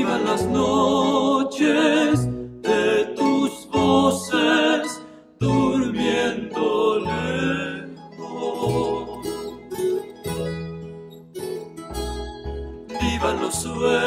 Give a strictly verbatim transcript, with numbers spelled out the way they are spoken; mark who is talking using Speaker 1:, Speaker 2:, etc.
Speaker 1: vivan las noches de tus voces durmiendo lejos. Vivan los sueños